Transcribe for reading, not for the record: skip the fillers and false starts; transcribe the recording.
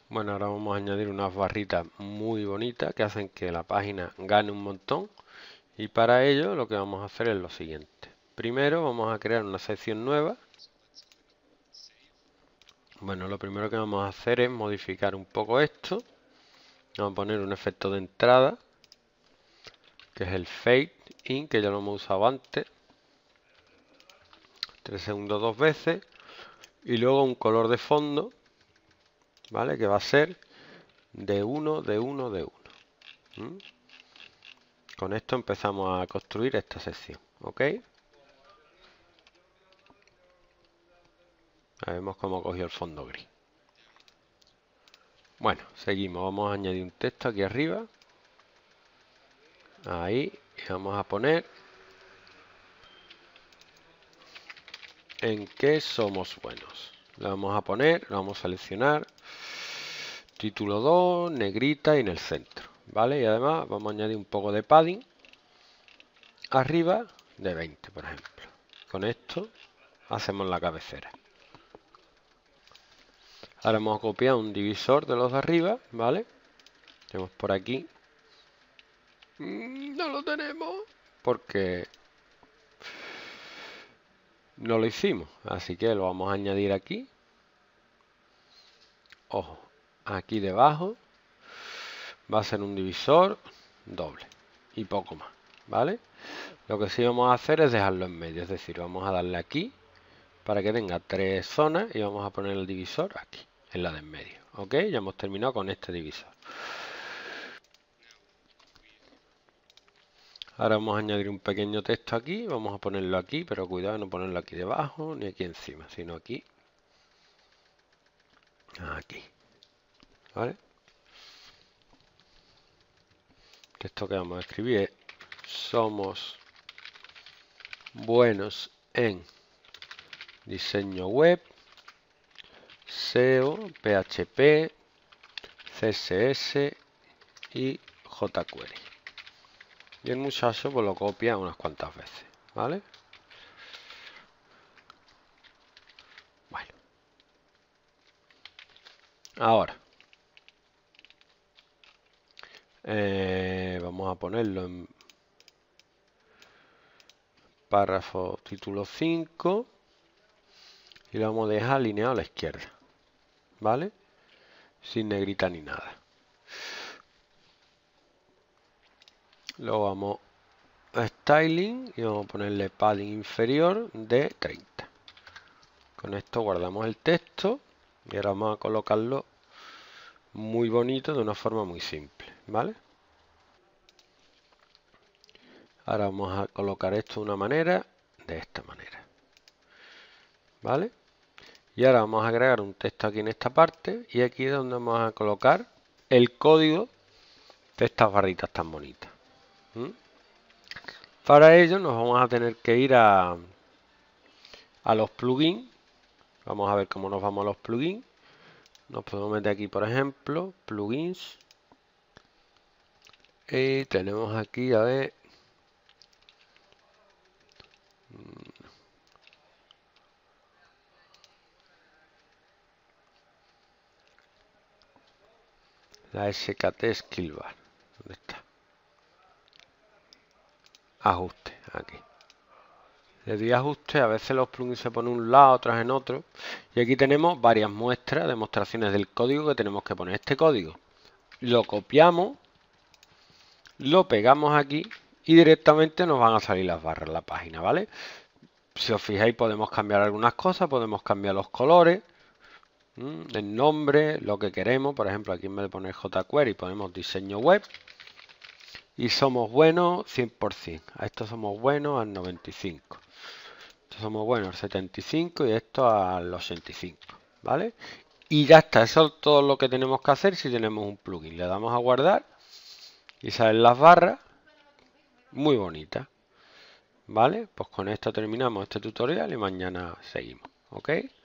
Bueno, ahora vamos a añadir unas barritas muy bonitas que hacen que la página gane un montón. Y para ello lo que vamos a hacer es lo siguiente. Primero vamos a crear una sección nueva. Bueno, lo primero que vamos a hacer es modificar un poco esto. Vamos a poner un efecto de entrada, que es el Fade In, que ya lo hemos usado antes. 3 segundos 2 veces. Y luego un color de fondo, ¿vale? Que va a ser de 1, de 1, de 1. Con esto empezamos a construir esta sección, ¿ok? Vemos cómo cogió el fondo gris. Bueno, seguimos. Vamos a añadir un texto aquí arriba. Ahí. Y vamos a poner en qué somos buenos. Le vamos a poner, lo vamos a seleccionar. Título 2, negrita y en el centro. ¿Vale? Y además vamos a añadir un poco de padding. Arriba de 20, por ejemplo. Con esto hacemos la cabecera. Ahora vamos a copiar un divisor de los de arriba, ¿vale? Tenemos por aquí. No lo tenemos porque no lo hicimos, así que lo vamos a añadir aquí. Ojo, aquí debajo va a ser un divisor doble y poco más, ¿vale? Lo que sí vamos a hacer es dejarlo en medio, es decir, vamos a darle aquí para que tenga 3 zonas y vamos a poner el divisor aquí, en la de en medio, ¿ok? Ya hemos terminado con este divisor. Ahora vamos a añadir un pequeño texto aquí, vamos a ponerlo aquí, pero cuidado no ponerlo aquí debajo ni aquí encima, sino aquí. Aquí, ¿vale? Esto que vamos a escribir es: somos buenos en diseño web, SEO, PHP, CSS y jQuery. Y el muchacho pues lo copia unas cuantas veces, ¿vale? Bueno. Ahora vamos a ponerlo en párrafo título 5 y lo vamos a dejar alineado a la izquierda, ¿vale? Sin negrita ni nada. Luego vamos a styling y vamos a ponerle padding inferior de 30. Con esto guardamos el texto y ahora vamos a colocarlo muy bonito de una forma muy simple, ¿vale? Ahora vamos a colocar esto de una manera, de esta manera, ¿vale? Y ahora vamos a agregar un texto aquí en esta parte y aquí es donde vamos a colocar el código de estas barritas tan bonitas. Para ello nos vamos a tener que ir a los plugins. Vamos a ver cómo nos vamos a los plugins. Nos podemos meter aquí, por ejemplo, plugins. Y tenemos aquí, a ver, la SKT Skill Bar. ¿Dónde está? Ajuste, aquí. Le doy ajuste, a veces los plugins se ponen un lado, otros en otro. Y aquí tenemos varias muestras, demostraciones del código que tenemos que poner. Este código lo copiamos, lo pegamos aquí y directamente nos van a salir las barras en la página, ¿vale? Si os fijáis podemos cambiar algunas cosas, podemos cambiar los colores, el nombre, lo que queremos. Por ejemplo, aquí en vez de poner jQuery ponemos diseño web. Y somos buenos 100%. A esto somos buenos al 95%. Esto somos buenos al 75% y esto al 85%. ¿Vale? Y ya está. Eso es todo lo que tenemos que hacer si tenemos un plugin. Le damos a guardar y salen las barras muy bonitas. ¿Vale? Pues con esto terminamos este tutorial y mañana seguimos. ¿Ok?